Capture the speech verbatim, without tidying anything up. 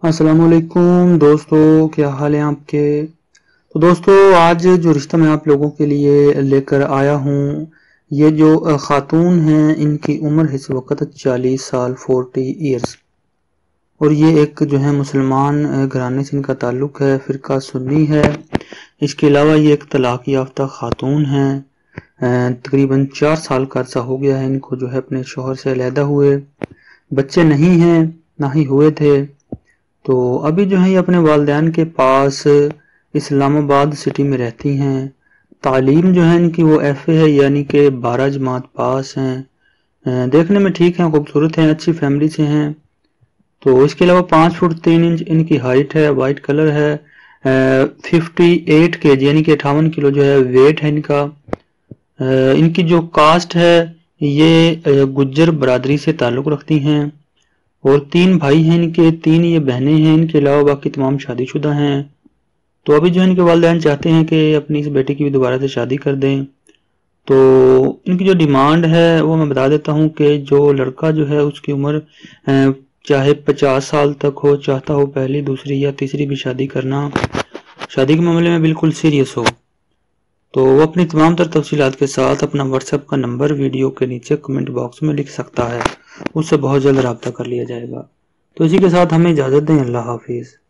السلام علیکم دوستو، کیا حال ہیں آپ کے؟ تو دوستو آج جو رشتہ میں آپ لوگوں کے لیے لے کر آیا ہوں، یہ جو خاتون ہیں ان کی عمر ہے اس وقت چالیس سال فورٹی ایئرس، اور یہ ایک جو ہے مسلمان گھرانے سے ان کا تعلق ہے، فرقہ سنی ہے۔ اس کے علاوہ یہ ایک طلاق یافتہ خاتون ہیں، تقریباً چار سال کا عرصہ ہو گیا ہے ان کو جو ہے اپنے شوہر سے علیحدہ ہوئے، بچے نہیں ہیں نہ ہی ہوئے تھے۔ تو ابھی جو ہے یہ اپنے والدین کے پاس اسلام آباد سٹی میں رہتی ہیں۔ تعلیم جو ہے ان کی وہ ایف اے ہے، یعنی کہ بارہ جماعت پاس ہیں، دیکھنے میں ٹھیک ہیں، خوبصورت ہیں، اچھی فیملی سے ہیں۔ تو اس کے علاوہ پانچ فٹ تین انچ ان کی ہائٹ ہے، وائٹ کلر ہے، ففٹی ایٹ کے جی یعنی کہ اٹھاون کلو جو ہے ویٹ ہے ان کا۔ ان کی جو کاسٹ ہے یہ گجر برادری سے تعلق رکھتی ہیں، اور تین بھائی ہیں ان کے، تین یہ بہنیں ہیں، ان کے علاوہ باقی تمام شادی شدہ ہیں۔ تو ابھی جو ان کے والدین چاہتے ہیں کہ اپنی اس بیٹی کی بھی دوبارہ سے شادی کر دیں۔ تو ان کی جو ڈیمانڈ ہے وہ میں بتا دیتا ہوں کہ جو لڑکا جو ہے اس کی عمر چاہے پچاس سال تک ہو، چاہتا ہو پہلی دوسری یا تیسری بھی شادی کرنا، شادی کے معاملے میں بالکل سیریس ہو، تو وہ اپنی تمام تر تفصیلات کے ساتھ اپنا واٹس ایپ کا نمبر ویڈیو کے نیچے کمنٹ باکس میں لکھ سکتا ہے، اس سے بہت جلد رابطہ کر لیا جائے گا۔ تو اسی کے ساتھ ہمیں اجازت دیں، اللہ حافظ۔